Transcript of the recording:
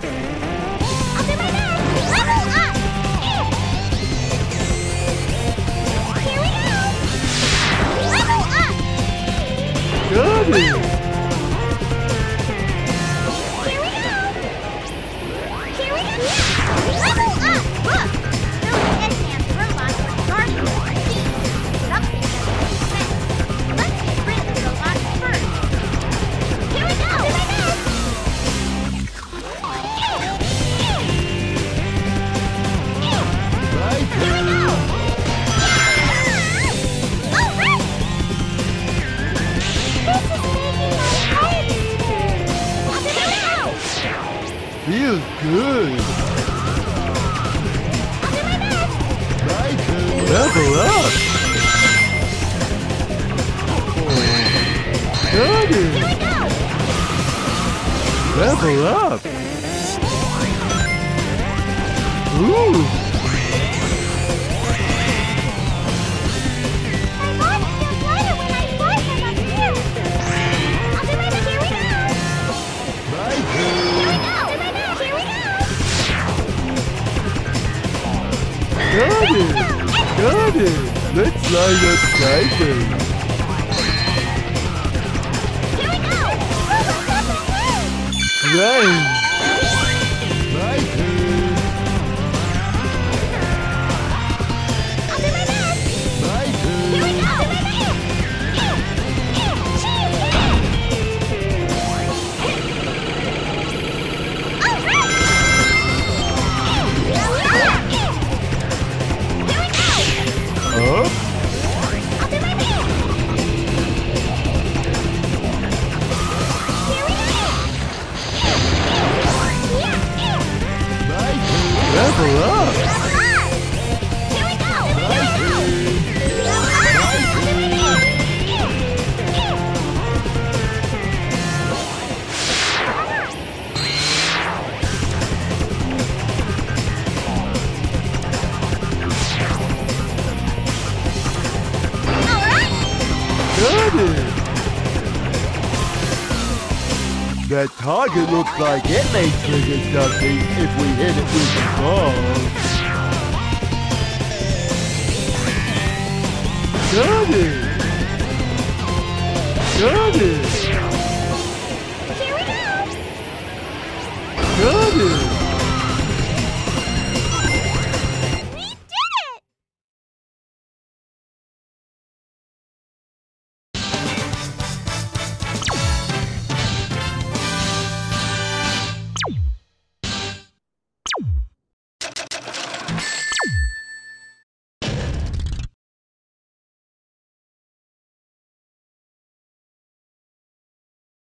I'll do my best! Level up! Here we go! Level up! Got it! Here we go! Here we go! Level up! Look! Those advanced robots are guarding the machine. Something doesn't make sense. Let's get rid of the robots first. Here we go! I'll do my best! Right Here we go! All right! This is making my head spin. I'll do my best! Feels good. I'll do my best! Right. Level up. Got Here it. we go! Level up. Ooh. My body feels lighter when I fly from up here. I'll do my best. Here we go! Right. Here we go! I'll do my best. Here we go! Got it. Got it. Let's line up Tiger. Here we go! Robots up ahead! Right. Right. I'll do my best! Right. Here we go! I'll do my best! All right! Here we go! Up. I'll do my best! Here we go! Right. Level up. Here we go! Right. Got it. That target looks like it may trigger something if we hit it with the ball. Got it. Got it.